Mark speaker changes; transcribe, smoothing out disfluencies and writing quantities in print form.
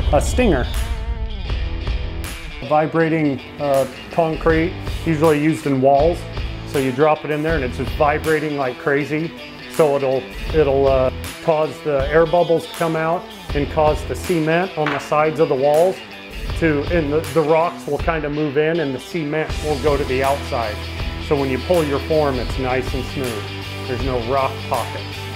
Speaker 1: a stinger. Vibrating concrete, usually used in walls. So you drop it in there and it's just vibrating like crazy. So it'll cause the air bubbles to come out and cause the cement on the sides of the walls and the rocks will kind of move in and the cement will go to the outside. So when you pull your form, it's nice and smooth. There's no rock pockets.